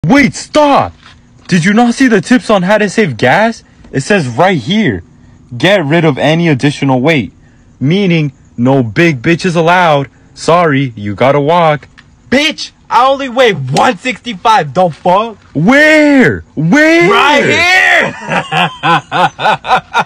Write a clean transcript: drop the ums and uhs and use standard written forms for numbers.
Wait, stop! Did you not see the tips on how to save gas? It says right here, get rid of any additional weight. Meaning, no big bitches allowed. Sorry, you gotta walk. Bitch, I only weigh 165, the fuck? Where? Right here!